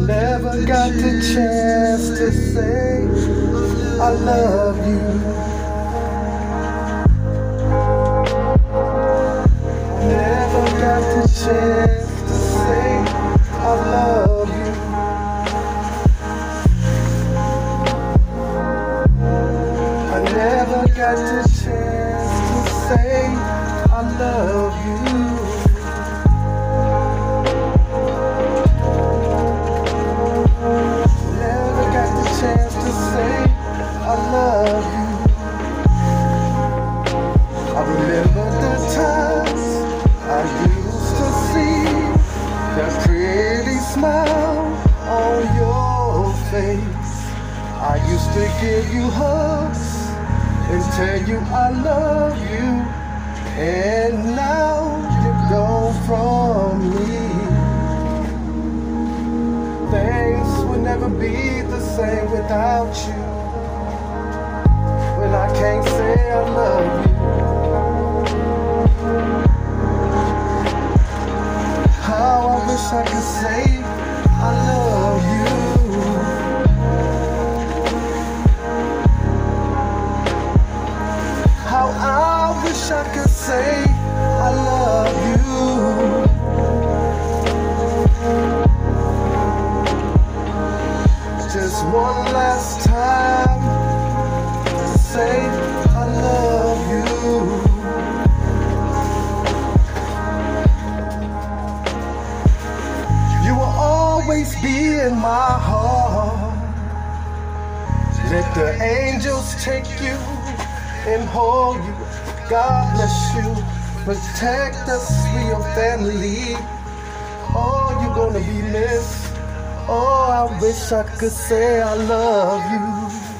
Never got the chance to say I love you. Never got the chance to say I love you. I never got the chance to say I love you. Never got the chance to say I love you. I remember the times I used to see that pretty smile on your face. I used to give you hugs and tell you I love you, and now you're gone from me. Things will never be the same without you. When I can't say I love you, how I wish I could say I love you. How I wish I could say I love you. Just one last time to say I love you. You will always be in my heart. Let the angels take you and hold you. God bless you. Protect us, we your family. Oh, you're gonna be missed. Oh, I wish I could say I love you.